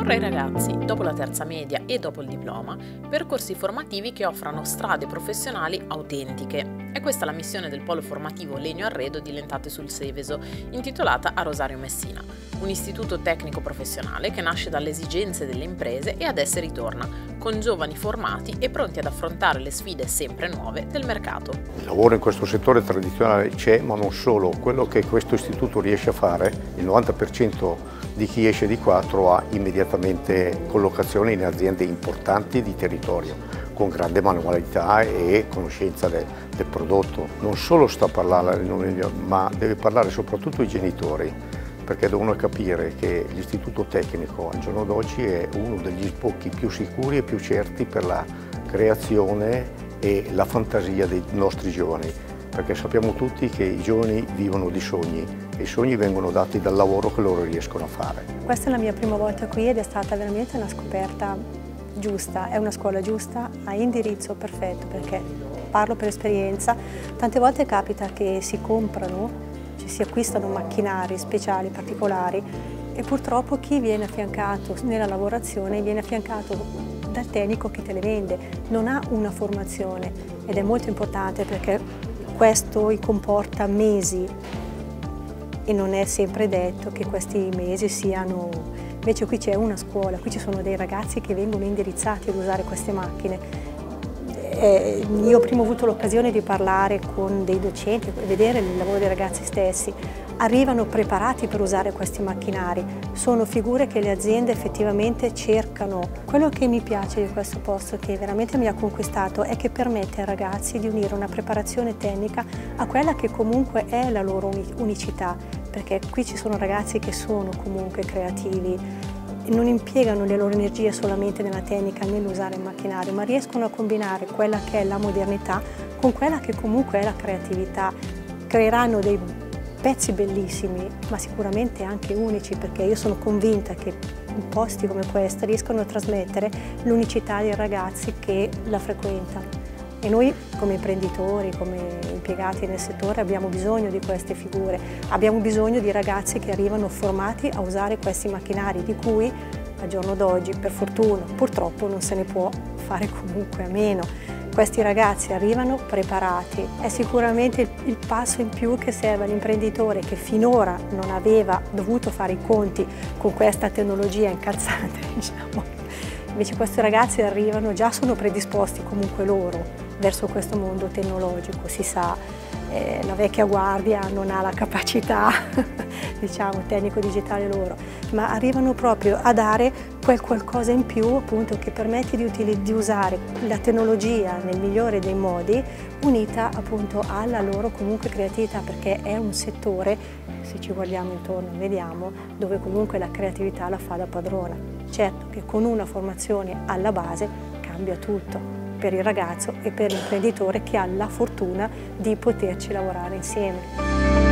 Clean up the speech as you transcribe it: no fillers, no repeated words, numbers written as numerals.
offre ai ragazzi, dopo la terza media e dopo il diploma, percorsi formativi che offrano strade professionali autentiche. È questa la missione del polo formativo Legno Arredo di Lentate sul Seveso, intitolata a Rosario Messina, un istituto tecnico professionale che nasce dalle esigenze delle imprese e ad esse ritorna, con giovani formati e pronti ad affrontare le sfide sempre nuove del mercato. Il lavoro in questo settore tradizionale c'è, ma non solo. Quello che questo istituto riesce a fare, il 90% di chi esce di qua trova immediatamente collocazione in aziende importanti di territorio, con grande manualità e conoscenza del prodotto. Non solo sta a parlare, ma deve parlare soprattutto i genitori, perché devono capire che l'istituto tecnico al giorno d'oggi è uno degli sbocchi più sicuri e più certi per la creazione e la fantasia dei nostri giovani, perché sappiamo tutti che i giovani vivono di sogni e i sogni vengono dati dal lavoro che loro riescono a fare. Questa è la mia prima volta qui ed è stata veramente una scoperta giusta, è una scuola giusta, ha indirizzo perfetto, perché parlo per esperienza, tante volte capita che si comprano, si acquistano macchinari speciali, particolari, e purtroppo chi viene affiancato nella lavorazione viene affiancato dal tecnico che te le vende, non ha una formazione ed è molto importante perché questo comporta mesi e non è sempre detto che questi mesi siano... Invece qui c'è una scuola, qui ci sono dei ragazzi che vengono indirizzati ad usare queste macchine. Io prima ho avuto l'occasione di parlare con dei docenti e vedere il lavoro dei ragazzi stessi. Arrivano preparati per usare questi macchinari, sono figure che le aziende effettivamente cercano. Quello che mi piace di questo posto, che veramente mi ha conquistato, è che permette ai ragazzi di unire una preparazione tecnica a quella che comunque è la loro unicità, perché qui ci sono ragazzi che sono comunque creativi, non impiegano le loro energie solamente nella tecnica, nell'usare il macchinario, ma riescono a combinare quella che è la modernità con quella che comunque è la creatività. Creeranno dei pezzi bellissimi, ma sicuramente anche unici, perché io sono convinta che posti come questo riescono a trasmettere l'unicità dei ragazzi che la frequentano. E noi come imprenditori, come impiegati nel settore abbiamo bisogno di queste figure, abbiamo bisogno di ragazzi che arrivano formati a usare questi macchinari di cui al giorno d'oggi, per fortuna, purtroppo non se ne può fare comunque a meno. Questi ragazzi arrivano preparati, è sicuramente il passo in più che serve all'imprenditore che finora non aveva dovuto fare i conti con questa tecnologia incalzante, diciamo. Invece questi ragazzi arrivano, già sono predisposti comunque loro verso questo mondo tecnologico, si sa, la vecchia guardia non ha la capacità, diciamo, tecnico-digitale loro, ma arrivano proprio a dare quel qualcosa in più appunto che permette di usare la tecnologia nel migliore dei modi, unita appunto alla loro comunque creatività, perché è un settore, se ci guardiamo intorno vediamo, dove comunque la creatività la fa da padrona. Certo che con una formazione alla base cambia tutto per il ragazzo e per l'imprenditore che ha la fortuna di poterci lavorare insieme.